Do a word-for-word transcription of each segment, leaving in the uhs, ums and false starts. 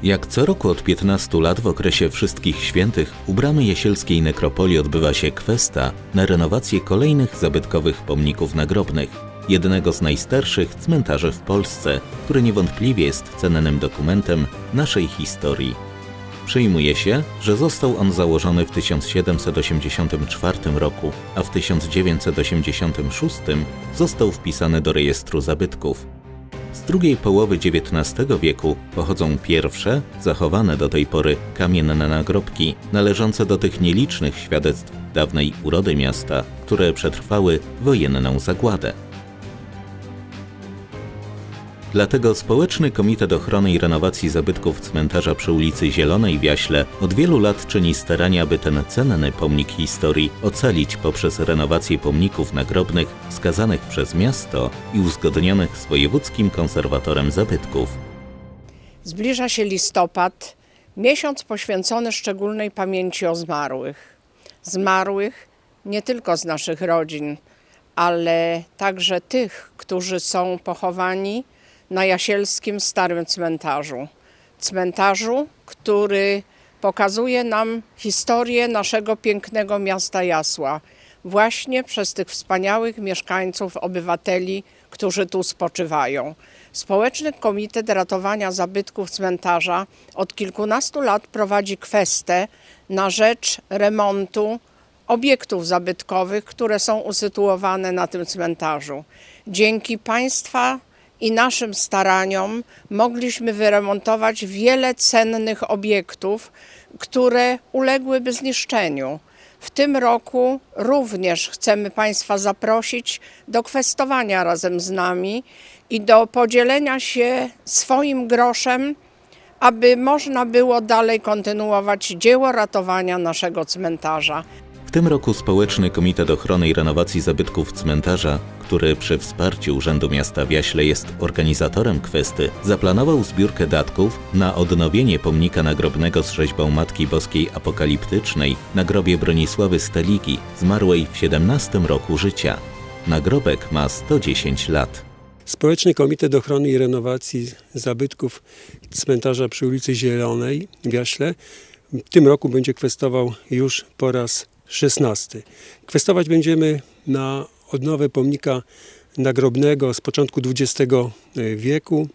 Jak co roku od piętnastu lat w okresie Wszystkich Świętych u bramy jasielskiej nekropolii odbywa się kwesta na renowację kolejnych zabytkowych pomników nagrobnych, jednego z najstarszych cmentarzy w Polsce, który niewątpliwie jest cennym dokumentem naszej historii. Przyjmuje się, że został on założony w tysiąc siedemset osiemdziesiątym czwartym roku, a w tysiąc dziewięćset osiemdziesiątym szóstym został wpisany do rejestru zabytków. Z drugiej połowy dziewiętnastego wieku pochodzą pierwsze, zachowane do tej pory kamienne nagrobki, należące do tych nielicznych świadectw dawnej urody miasta, które przetrwały wojenną zagładę. Dlatego Społeczny Komitet Ochrony i Renowacji Zabytków Cmentarza przy ulicy Zielonej w Jaśle od wielu lat czyni starania, aby ten cenny pomnik historii ocalić poprzez renowację pomników nagrobnych wskazanych przez miasto i uzgodnionych z wojewódzkim konserwatorem zabytków. Zbliża się listopad, miesiąc poświęcony szczególnej pamięci o zmarłych. Zmarłych nie tylko z naszych rodzin, ale także tych, którzy są pochowani na jasielskim Starym Cmentarzu. Cmentarzu, który pokazuje nam historię naszego pięknego miasta Jasła, właśnie przez tych wspaniałych mieszkańców, obywateli, którzy tu spoczywają. Społeczny Komitet Ratowania Zabytków Cmentarza od kilkunastu lat prowadzi kwestę na rzecz remontu obiektów zabytkowych, które są usytuowane na tym cmentarzu. Dzięki Państwa i naszym staraniom mogliśmy wyremontować wiele cennych obiektów, które uległyby zniszczeniu. W tym roku również chcemy Państwa zaprosić do kwestowania razem z nami i do podzielenia się swoim groszem, aby można było dalej kontynuować dzieło ratowania naszego cmentarza. W tym roku Społeczny Komitet Ochrony i Renowacji Zabytków Cmentarza, który przy wsparciu Urzędu Miasta w Jaśle jest organizatorem kwesty, zaplanował zbiórkę datków na odnowienie pomnika nagrobnego z rzeźbą Matki Boskiej Apokaliptycznej na grobie Bronisławy Steligi, zmarłej w siedemnastym roku życia. Nagrobek ma sto dziesięć lat. Społeczny Komitet Ochrony i Renowacji Zabytków Cmentarza przy ulicy Zielonej w Jaśle w tym roku będzie kwestował już po raz szesnasty. Kwestować będziemy na odnowę pomnika nagrobnego z początku dwudziestego wieku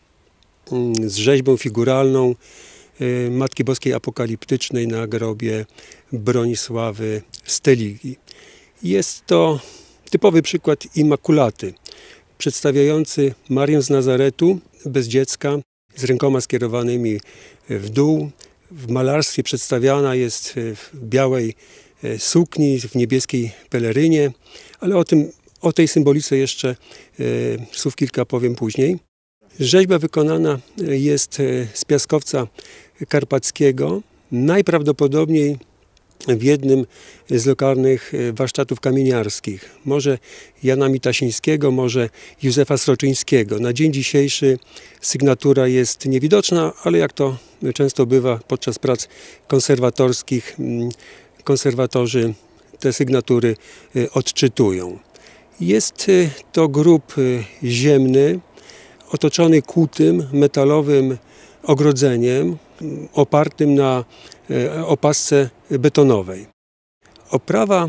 z rzeźbą figuralną Matki Boskiej Apokaliptycznej na grobie Bronisławy Steligi. Jest to typowy przykład Immaculaty, przedstawiający Marię z Nazaretu bez dziecka, z rękoma skierowanymi w dół. W malarstwie przedstawiana jest w białej sukni, w niebieskiej pelerynie, ale o tym, o tej symbolice jeszcze e, słów kilka powiem później. Rzeźba wykonana jest z piaskowca karpackiego, najprawdopodobniej w jednym z lokalnych warsztatów kamieniarskich. Może Jana Mitasińskiego, może Józefa Sroczyńskiego. Na dzień dzisiejszy sygnatura jest niewidoczna, ale jak to często bywa podczas prac konserwatorskich, konserwatorzy te sygnatury odczytują. Jest to grób ziemny, otoczony kłutym, metalowym ogrodzeniem, opartym na opasce betonowej. Oprawa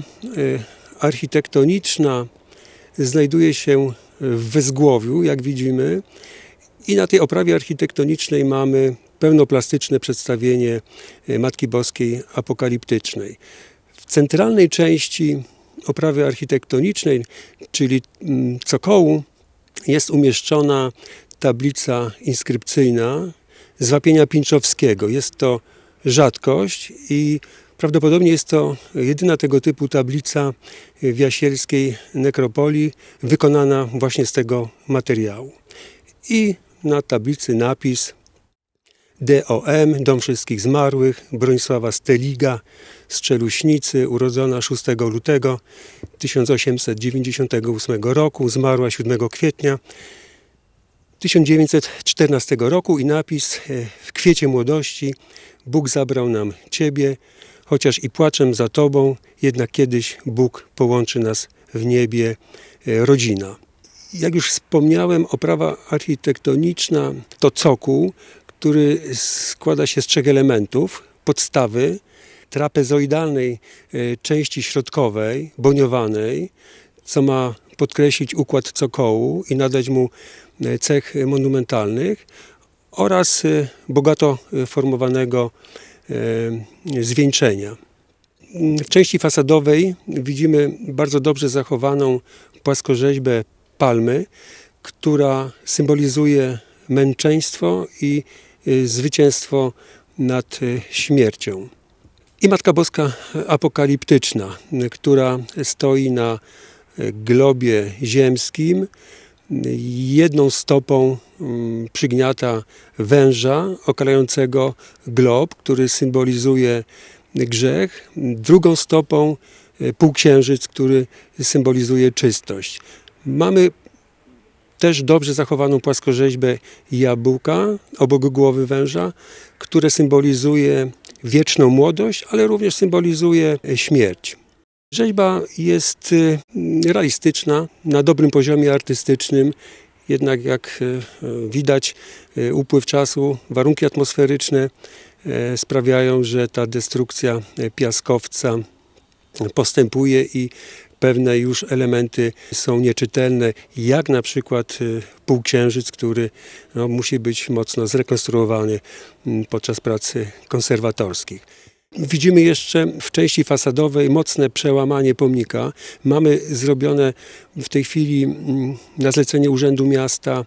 architektoniczna znajduje się w wezgłowiu, jak widzimy, i na tej oprawie architektonicznej mamy pełnoplastyczne przedstawienie Matki Boskiej Apokaliptycznej. W centralnej części oprawy architektonicznej, czyli cokołu, jest umieszczona tablica inskrypcyjna z wapienia Pinczowskiego. Jest to rzadkość i prawdopodobnie jest to jedyna tego typu tablica w jasielskiej nekropolii wykonana właśnie z tego materiału. I na tablicy napis D O M, Dom Wszystkich Zmarłych, Bronisława Steliga z Czeluśnicy, urodzona szóstego lutego tysiąc osiemset dziewięćdziesiątego ósmego roku, zmarła siódmego kwietnia tysiąc dziewięćset czternastego roku i napis w kwiecie młodości: Bóg zabrał nam Ciebie, chociaż i płaczem za Tobą, jednak kiedyś Bóg połączy nas w niebie, rodzina. Jak już wspomniałem, oprawa architektoniczna to cokół, który składa się z trzech elementów. Podstawy, trapezoidalnej części środkowej, boniowanej, co ma podkreślić układ cokołu i nadać mu cech monumentalnych, oraz bogato formowanego zwieńczenia. W części fasadowej widzimy bardzo dobrze zachowaną płaskorzeźbę palmy, która symbolizuje męczeństwo i zwycięstwo nad śmiercią. I Matka Boska apokaliptyczna, która stoi na globie ziemskim, jedną stopą przygniata węża okalającego glob, który symbolizuje grzech, drugą stopą półksiężyc, który symbolizuje czystość. Mamy też dobrze zachowaną płaskorzeźbę jabłka obok głowy węża, które symbolizuje wieczną młodość, ale również symbolizuje śmierć. Rzeźba jest realistyczna, na dobrym poziomie artystycznym, jednak jak widać, upływ czasu, warunki atmosferyczne sprawiają, że ta destrukcja piaskowca postępuje i pewne już elementy są nieczytelne, jak na przykład półksiężyc, który no, musi być mocno zrekonstruowany podczas prac konserwatorskich. Widzimy jeszcze w części fasadowej mocne przełamanie pomnika. Mamy zrobione w tej chwili na zlecenie Urzędu Miasta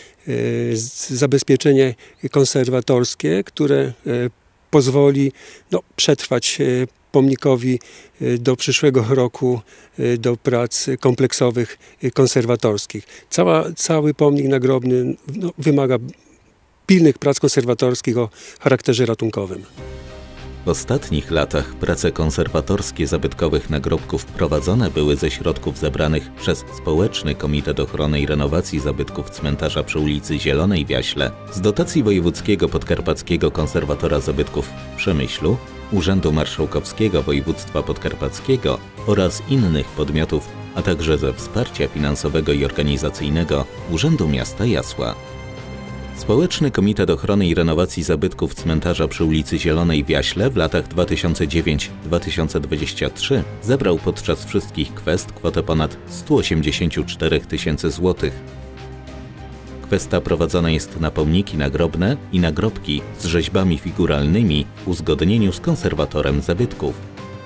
zabezpieczenie konserwatorskie, które pozwoli no, przetrwać pomnikowi do przyszłego roku do prac kompleksowych konserwatorskich. Cała, cały pomnik nagrobny no, wymaga pilnych prac konserwatorskich o charakterze ratunkowym. W ostatnich latach prace konserwatorskie zabytkowych nagrobków prowadzone były ze środków zebranych przez Społeczny Komitet Ochrony i Renowacji Zabytków Cmentarza przy ulicy Zielonej w Jaśle, z dotacji Wojewódzkiego Podkarpackiego Konserwatora Zabytków w Przemyślu, Urzędu Marszałkowskiego Województwa Podkarpackiego oraz innych podmiotów, a także ze wsparcia finansowego i organizacyjnego Urzędu Miasta Jasła. Społeczny Komitet Ochrony i Renowacji Zabytków Cmentarza przy ulicy Zielonej w Jaśle w latach dwa tysiące dziewiąty do dwa tysiące dwudziestego trzeciego zebrał podczas wszystkich kwest kwotę ponad stu osiemdziesięciu czterech tysięcy złotych. Kwesta prowadzona jest na pomniki nagrobne i nagrobki z rzeźbami figuralnymi w uzgodnieniu z konserwatorem zabytków.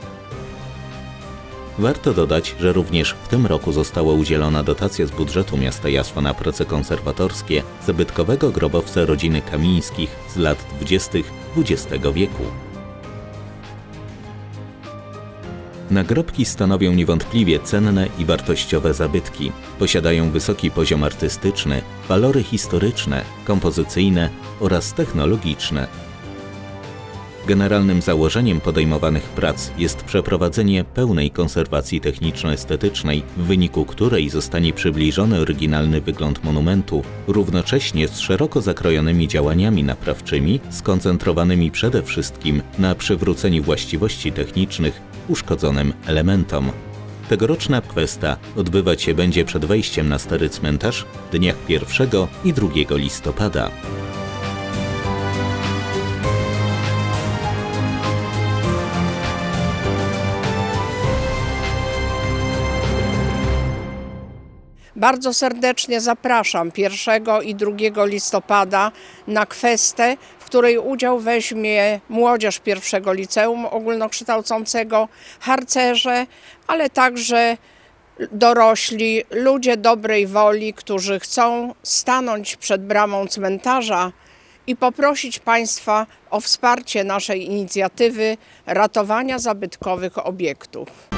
Warto dodać, że również w tym roku została udzielona dotacja z budżetu miasta Jasła na prace konserwatorskie zabytkowego grobowca rodziny Kamińskich z lat dwudziestych dwudziestego wieku. Nagrobki stanowią niewątpliwie cenne i wartościowe zabytki. Posiadają wysoki poziom artystyczny, walory historyczne, kompozycyjne oraz technologiczne. Generalnym założeniem podejmowanych prac jest przeprowadzenie pełnej konserwacji techniczno-estetycznej, w wyniku której zostanie przybliżony oryginalny wygląd monumentu, równocześnie z szeroko zakrojonymi działaniami naprawczymi, skoncentrowanymi przede wszystkim na przywróceniu właściwości technicznych uszkodzonym elementom. Tegoroczna kwesta odbywać się będzie przed wejściem na Stary Cmentarz w dniach pierwszego i drugiego listopada. Bardzo serdecznie zapraszam pierwszego i drugiego listopada na kwestę, w której udział weźmie młodzież pierwszego liceum ogólnokształcącego, harcerze, ale także dorośli, ludzie dobrej woli, którzy chcą stanąć przed bramą cmentarza i poprosić Państwa o wsparcie naszej inicjatywy ratowania zabytkowych obiektów.